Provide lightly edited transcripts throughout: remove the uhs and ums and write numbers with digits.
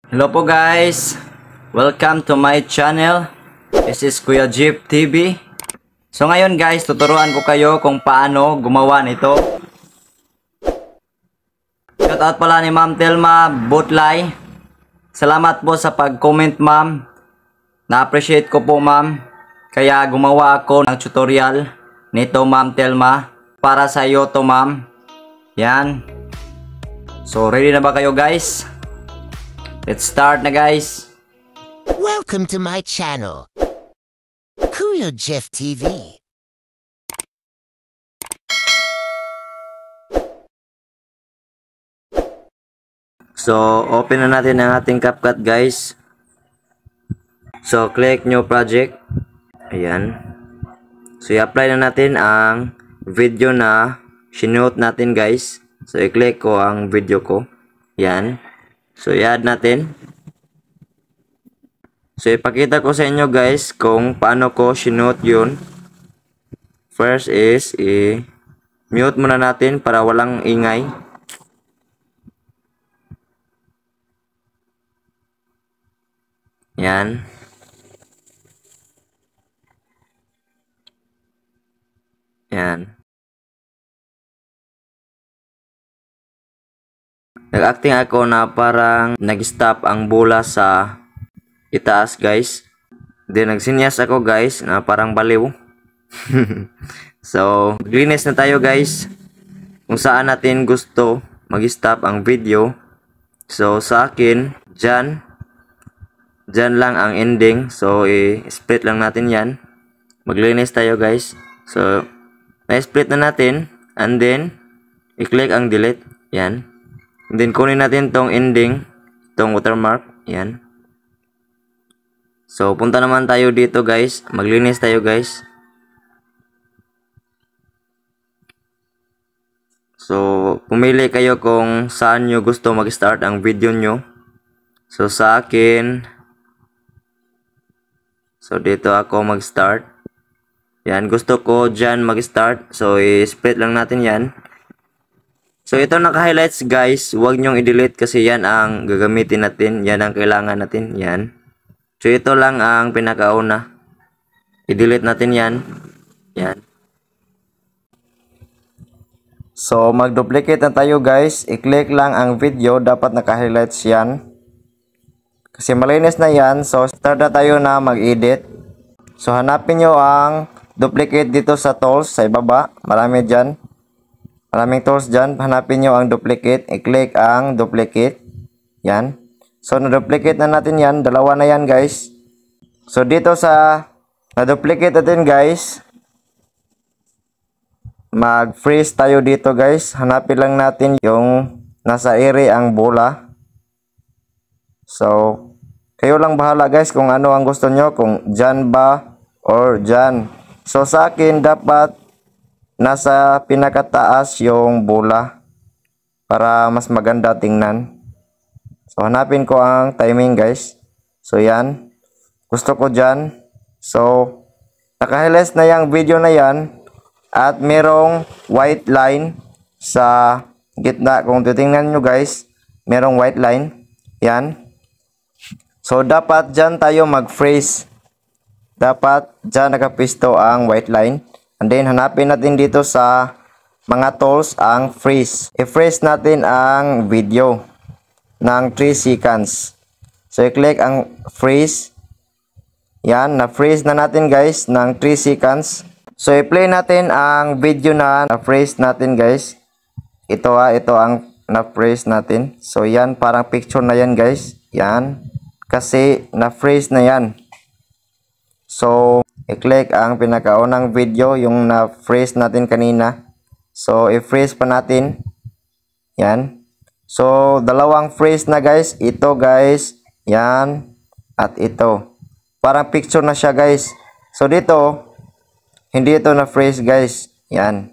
Hello po guys, welcome to my channel. This is Kuya Jeep TV. So ngayon guys, tuturuan ko kayo kung paano gumawa nito. Shoutout pala ni Ma'am Telma Butlay. Salamat po sa pag-comment ma'am. Na-appreciate ko po ma'am. Kaya gumawa ako ng tutorial nito Ma'am Telma. Para sa iyo to ma'am. Yan. So ready na ba kayo guys? Let's start na guys. Welcome to my channel, Kuya Jeff TV. So open na natin ang ating CapCut guys. So click new project. Ayan. So i-apply na natin ang video na shinoot natin guys. So i-click ko ang video ko. Ayan. So i-add natin. So ipakita ko sa inyo guys kung paano ko shinoot yun. First is i-mute muna natin para walang ingay. Yan. Yan. Nag-acting ako na parang nag-stop ang bola sa itaas guys. Then nagsinyas ako guys na parang baliw. So, maglinis na tayo guys. Kung saan natin gusto mag-stop ang video. So, sa akin, dyan lang ang ending. So, i-split lang natin yan. Maglinis tayo guys. So, na-split na natin. And then, i-click ang delete. Yan. And then, kunin natin tong ending. Tong watermark. Yan. So, punta naman tayo dito guys. Maglinis tayo guys. So, pumili kayo kung saan nyo gusto mag-start ang video nyo. So, sa akin, so, dito ako mag-start. Yan, gusto ko dyan mag-start. So, i-split lang natin yan. So, ito naka-highlights guys. Huwag nyong i-delete kasi yan ang gagamitin natin. Yan ang kailangan natin. Yan. So, ito lang ang pinakauna. I-delete natin yan. Yan. So, mag-duplicate na tayo guys. I-click lang ang video. Dapat naka-highlights yan. Kasi malinis na yan. So, start na tayo na mag-edit. So, hanapin nyo ang duplicate dito sa tools. Sa ibaba. Marami dyan. Maraming tools dyan. Hanapin nyo ang duplicate. I-click ang duplicate. Yan. So, na-duplicate na natin yan. Dalawa na yan, guys. So, dito sa na-duplicate natin, guys, mag-freeze tayo dito, guys. Hanapin lang natin yung nasa area ang bola. So, kayo lang bahala, guys, kung ano ang gusto nyo. Kung dyan ba or dyan. So, sa akin, dapat nasa pinakataas yung bola para mas maganda tingnan. So, hanapin ko ang timing guys. So, yan. Gusto ko dyan. So, naka-highlights na yung video na yan. At merong white line sa gitna. Kung titingnan nyo guys, merong white line. Yan. So, dapat dyan tayo mag-freeze. Dapat dyan nakapisto ang white line. And then, hanapin natin dito sa mga tools ang freeze. I-freeze natin ang video ng 3 seconds. So, i-click ang freeze. Yan, na-freeze na natin guys ng 3 seconds. So, i-play natin ang video na na-freeze natin guys. Ito ang na-freeze natin. So, yan, parang picture na yan guys. Yan, kasi na-freeze na yan. So, i-click ang pinakaunang video, yung na-freeze natin kanina. So, i-freeze pa natin. Yan. So, dalawang freeze na guys. Ito guys. Yan. At ito. Parang picture na siya guys. So, dito, hindi ito na-freeze guys. Yan.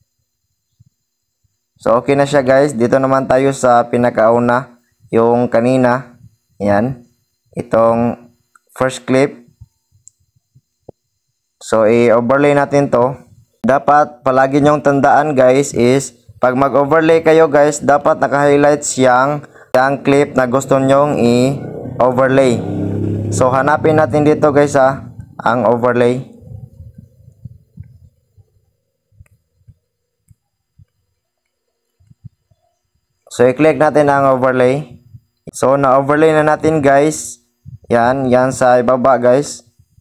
So, okay na siya guys. Dito naman tayo sa pinakauna. Yung kanina. Yan. Itong first clip. So, i-overlay natin to. Dapat, palagi nyong tandaan guys is, pag mag-overlay kayo guys, dapat naka-highlights yang yung clip na gusto nyong i-overlay. So hanapin natin dito guys ang overlay. So i-click natin ang overlay. So na-overlay na natin guys. Yan sa ibaba guys.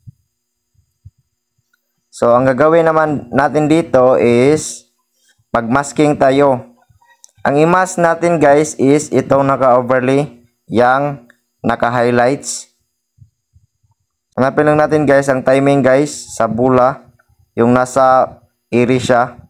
So ang gagawin naman natin dito is mag-masking tayo. Ang i-mask natin guys is itong naka-overlay, yang naka-highlights. Hanapin lang natin guys ang timing guys sa bula, yung nasa iri siya.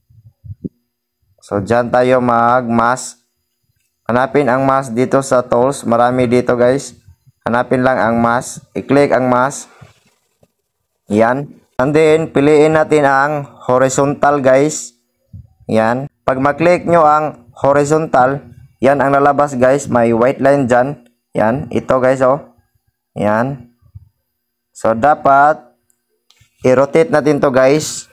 So dyan tayo mag-mask. Hanapin ang mask dito sa tools, marami dito guys. Hanapin lang ang mask, i-click ang mask. Yan. And then piliin natin ang horizontal guys. Yan. Pag mag-click nyo ang horizontal, yan ang lalabas guys. May white line dyan. Yan. Ito guys oh. Yan. So dapat i-rotate natin to guys.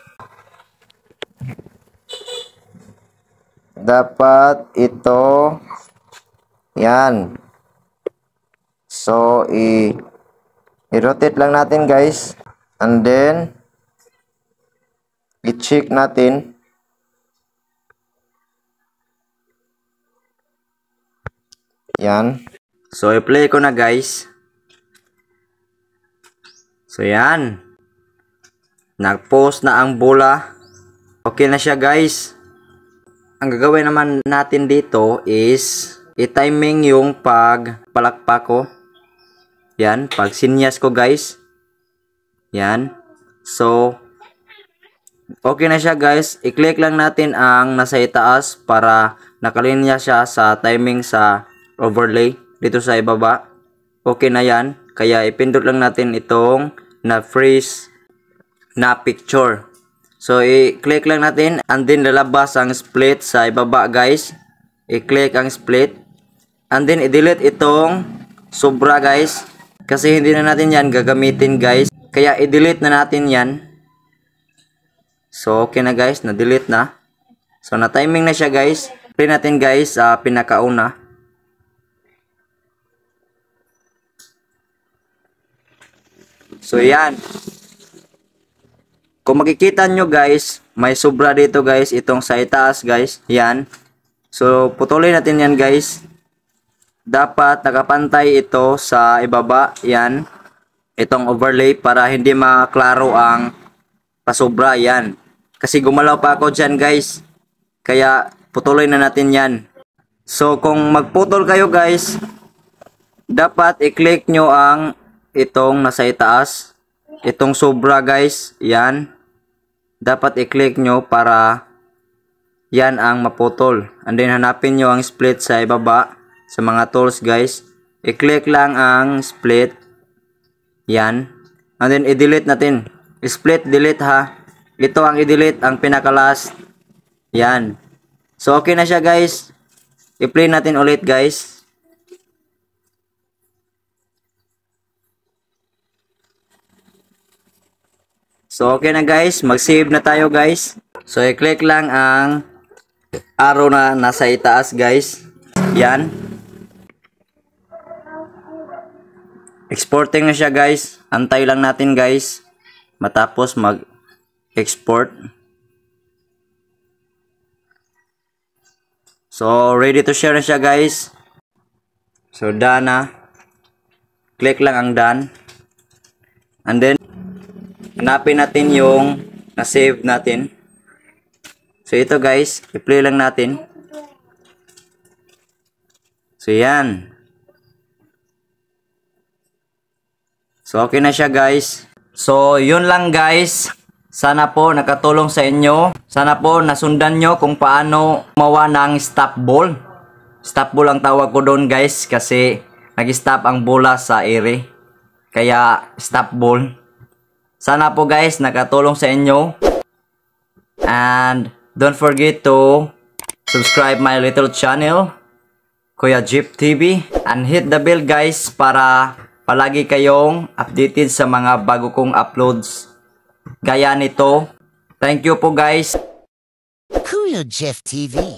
Dapat ito. Yan. So i-rotate lang natin guys. And then i-check natin. Yan. So, i-play ko na guys. So, yan. Nag-post na ang bola. Okay na siya guys. Ang gagawin naman natin dito is i-timing yung pagpalakpak ko. Yan. Pag-sinyas ko guys. Yan. So, okay na siya guys. I-click lang natin ang nasa itaas para nakalinya siya sa timing sa overlay dito sa ibaba. Okay na yan. Kaya ipindot lang natin itong na freeze na picture. So i-click lang natin and then lalabas ang split sa ibaba guys. I-click ang split and then i-delete itong sobra guys. Kasi hindi na natin yan gagamitin guys. Kaya i-delete na natin yan. So okay na guys. Na-delete na. So na-timing na siya guys. Play natin guys pinakauna. So yan. Kung makikita nyo guys, may sobra dito guys, itong sa itaas guys, yan. So putulin natin yan guys. Dapat nakapantay ito sa ibaba, yan. Itong overlay para hindi maklaro ang pasobra, yan. Kasi gumalaw pa ako dyan guys. Kaya putulin na natin yan. So kung magputol kayo guys, dapat i-click nyo ang itong nasa itaas, itong sobra guys, yan. Dapat i-click nyo para yan ang maputol. And then hanapin nyo ang split sa ibaba sa mga tools guys. I-click lang ang split, yan. And then i-delete natin. Split, delete ha. Ito ang i-delete, ang pinaka-last, yan. So okay na siya guys. I-play natin ulit guys. So okay na guys, mag-save na tayo guys. So i-click lang ang arrow na nasa itaas guys. Yan. Exporting na siya guys. Antay lang natin guys. Matapos mag-export. So ready to share na siya guys. So done na. Click lang ang done. And then hanapin natin yung na-save natin. So ito guys, i-play lang natin. So yan. So okay na siya guys. So yun lang guys. Sana po nakatulong sa inyo. Sana po nasundan nyo kung paano gumawa ng stop ball. Stop ball ang tawag ko doon guys kasi nag-stop ang bola sa ere. Kaya stop ball. Sana po guys nakatulong sa inyo. And don't forget to subscribe my little channel, Kuya Jeff TV. And hit the bell guys para palagi kayong updated sa mga bago kong uploads. Gaya nito. Thank you po guys. Kuya Jeff TV.